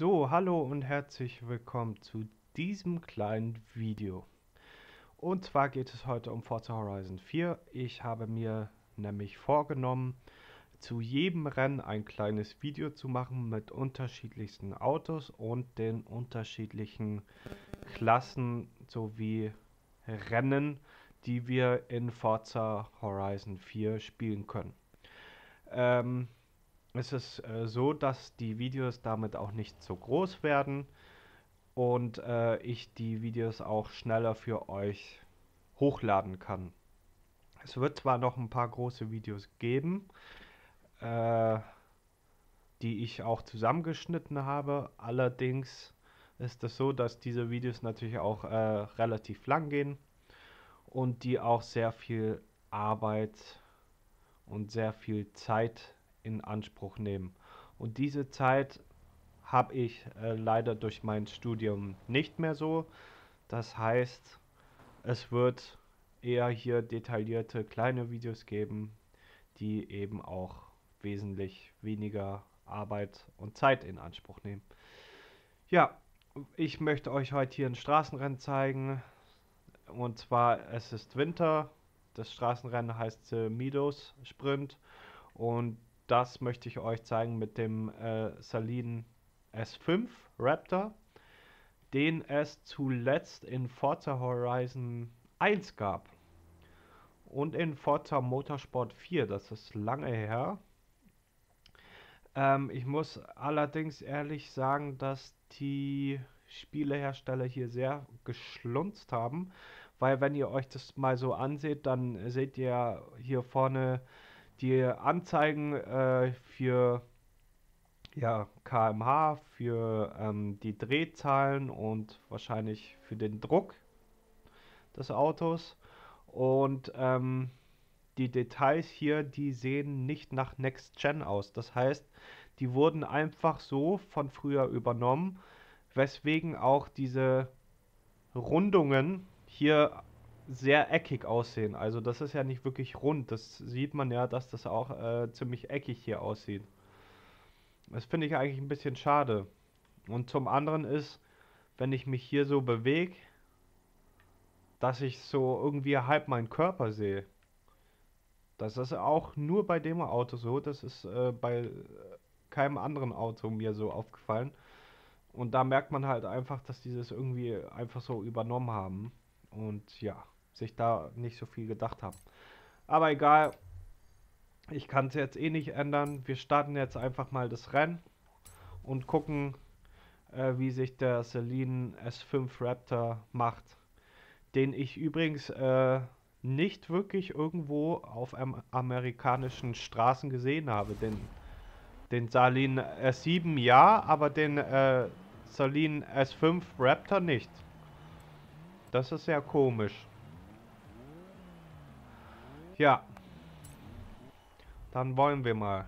So, hallo und herzlich willkommen zu diesem kleinen Video. Und zwar geht es heute um Forza Horizon 4. Ich habe mir nämlich vorgenommen, zu jedem Rennen ein kleines Video zu machen mit unterschiedlichsten Autos und den unterschiedlichen Klassen sowie Rennen, die wir in Forza Horizon 4 spielen können. Ähm, Es ist so, dass die Videos damit auch nicht so groß werden und ich die Videos auch schneller für euch hochladen kann. Es wird zwar noch ein paar große Videos geben, äh, die ich auch zusammengeschnitten habe, allerdings ist es so, dass diese Videos natürlich auch relativ lang gehen und die auch sehr viel Arbeit und sehr viel Zeit in Anspruch nehmen. Und diese Zeit habe ich leider durch mein Studium nicht mehr so. Das heißt, es wird eher hier detaillierte kleine Videos geben, die eben auch wesentlich weniger Arbeit und Zeit in Anspruch nehmen. Ja, ich möchte euch heute hier ein Straßenrennen zeigen. Und zwar, es ist Winter. Das Straßenrennen heißt Meadows Sprint. Und das möchte ich euch zeigen mit dem Saleen S5 Raptor, den es zuletzt in Forza Horizon 1 gab. Und in Forza Motorsport 4, das ist lange her. Ich muss allerdings ehrlich sagen, dass die Spielehersteller hier sehr geschlunzt haben, weil wenn ihr euch das mal so anseht, dann seht ihr hier vorne die Anzeigen für ja, km/h, für die Drehzahlen und wahrscheinlich für den Druck des Autos. Und die Details hier, die sehen nicht nach Next Gen aus. Das heißt, die wurden einfach so von früher übernommen, weswegen auch diese Rundungen hier sehr eckig aussehen. Also das ist ja nicht wirklich rund. Das sieht man ja, dass das auch ziemlich eckig hier aussieht. Das finde ich eigentlich ein bisschen schade. Und zum anderen ist, wenn ich mich hier so bewege, dass ich so irgendwie halb meinen Körper sehe. Das ist auch nur bei dem Auto so. Das ist bei keinem anderen Auto mir so aufgefallen. Und da merkt man halt einfach, dass die das irgendwie einfach so übernommen haben. Und ja, sich da nicht so viel gedacht haben. Aber egal, ich kann es jetzt eh nicht ändern. Wir starten jetzt einfach mal das Rennen und gucken, wie sich der Saleen S5 Raptor macht. Den ich übrigens nicht wirklich irgendwo auf amerikanischen Straßen gesehen habe. Den Saleen S7 ja, aber den Saleen S5 Raptor nicht. Das ist sehr komisch. Ja, dann wollen wir mal.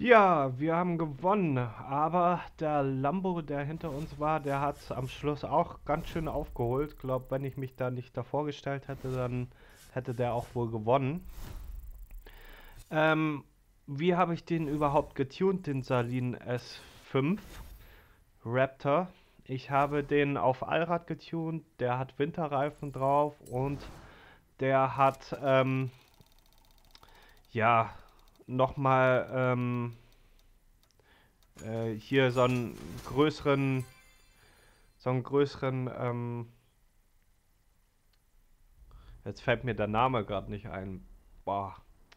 Ja, wir haben gewonnen, aber der Lambo, der hinter uns war, der hat am Schluss auch ganz schön aufgeholt. Ich glaube, wenn ich mich da nicht davor gestellt hätte, dann hätte der auch wohl gewonnen. Ähm, Wie habe ich den überhaupt getuned, den Salin S5 Raptor? Ich habe den auf Allrad getuned, der hat Winterreifen drauf und der hat, ja, nochmal, hier so einen größeren, jetzt fällt mir der Name gerade nicht ein. Boah.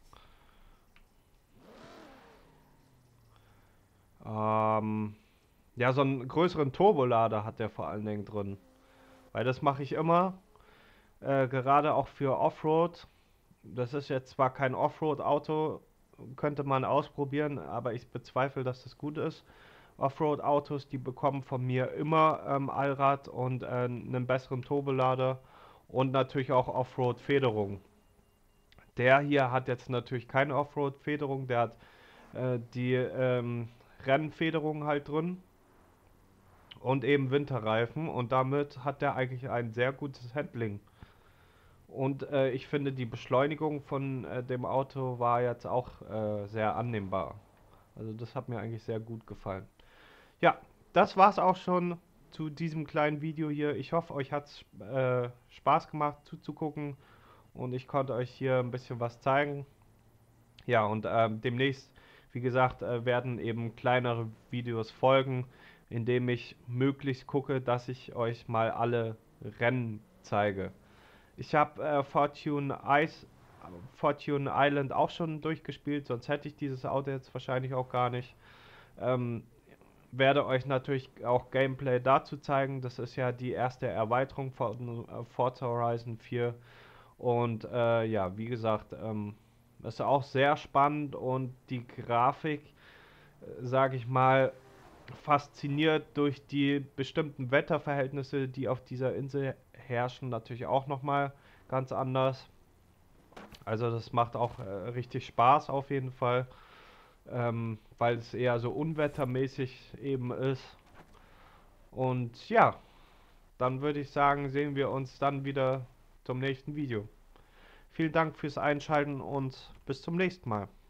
Ähm, ja, so einen größeren Turbolader hat der vor allen Dingen drin. Weil das mache ich immer, gerade auch für Offroad. Das ist jetzt zwar kein Offroad-Auto, könnte man ausprobieren, aber ich bezweifle, dass das gut ist. Offroad-Autos, die bekommen von mir immer Allrad und einen besseren Turbolader und natürlich auch Offroad-Federung. Der hier hat jetzt natürlich keine Offroad-Federung, der hat die Rennfederung halt drin und eben Winterreifen und damit hat der eigentlich ein sehr gutes Handling. Und ich finde, die Beschleunigung von dem Auto war jetzt auch sehr annehmbar. Also das hat mir eigentlich sehr gut gefallen. Ja, das war's auch schon zu diesem kleinen Video hier. Ich hoffe, euch hat's Spaß gemacht zuzugucken und ich konnte euch hier ein bisschen was zeigen. Ja, und demnächst, wie gesagt, werden eben kleinere Videos folgen, indem ich möglichst gucke, dass ich euch mal alle Rennen zeige. Ich habe Fortune Island auch schon durchgespielt, sonst hätte ich dieses Auto jetzt wahrscheinlich auch gar nicht. Ähm, Werde euch natürlich auch Gameplay dazu zeigen. Das ist ja die erste Erweiterung von Forza Horizon 4. Und ja, wie gesagt, ist auch sehr spannend und die Grafik, sage ich mal, fasziniert durch die bestimmten Wetterverhältnisse, die auf dieser Insel herrschen, natürlich auch nochmal ganz anders. Also das macht auch richtig Spaß auf jeden Fall, weil es eher so unwettermäßig eben ist. Und ja, dann würde ich sagen, sehen wir uns dann wieder zum nächsten Video. Vielen Dank fürs Einschalten und bis zum nächsten Mal.